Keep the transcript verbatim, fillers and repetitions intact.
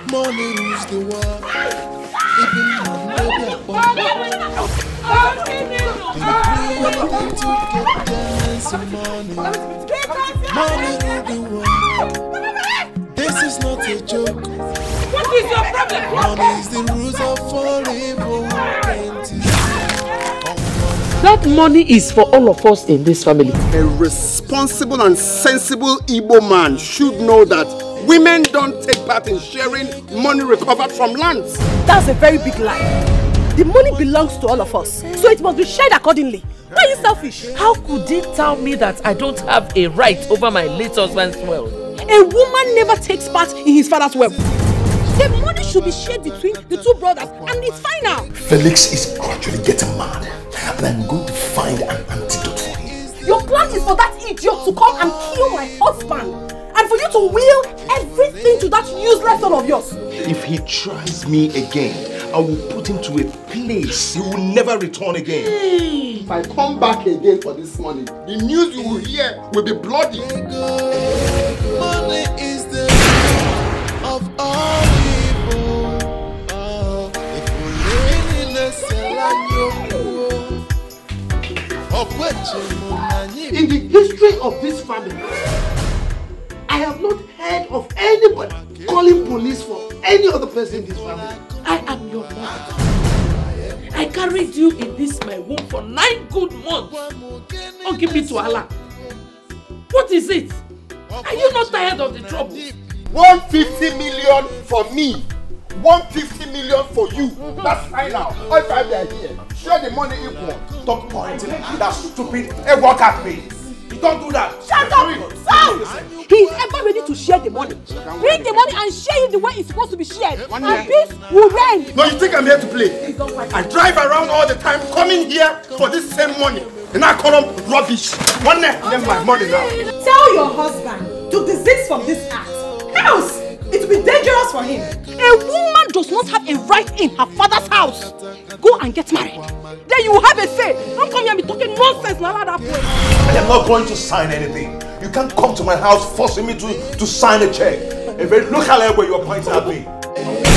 Money rules the world. Even money baby to get them some money. Money rule the world. This is not a joke. What is your problem? Money is the rules of forever. That money is for all of us in this family. A responsible and sensible Igbo man should know that women don't take part in sharing money recovered from lands. That's a very big lie. The money belongs to all of us, so it must be shared accordingly. Why are you selfish? How could he tell me that I don't have a right over my late husband's wealth? A woman never takes part in his father's wealth. The money should be shared between the two brothers, and it's fine now. Felix is gradually getting mad, and I'm going to find an antidote for him. Your plan is for that idiot to come and kill my husband, and for you to will everything to that useless son of yours. If he tries me again, I will put him to a place he will never return again. If I come back again for this money, the news you will hear will be bloody. Money is the of all people. Oh, if we really listen in the history of this family, I have not heard of anybody calling police for any other person in this family. I am your mother. I carried you in this my womb for nine good months. Oh, give me to Allah. What is it? Are you not tired of the trouble? one hundred fifty million for me. one hundred fifty million for you. Mm-hmm. That's fine now. All five are here. Share the money equal. Stop pointing at that stupid hey, work at me. You don't do that. Shut up! Sound! He is ever ready to share the money. Bring the money and share it the way it's supposed to be shared. One and peace will reign. No, you think I'm here to play? I drive around all the time coming here for this same money. And I call them rubbish. One day, get my money now. Tell your husband to desist from this act. Else, it will be dangerous for him. A woman does not have a right in her father's house. Go and get married. Then you will have a say. Don't come here and be talking nonsense like that way. I am not going to sign anything. You can't come to my house forcing me to, to sign a check. A very local way you are pointing at me.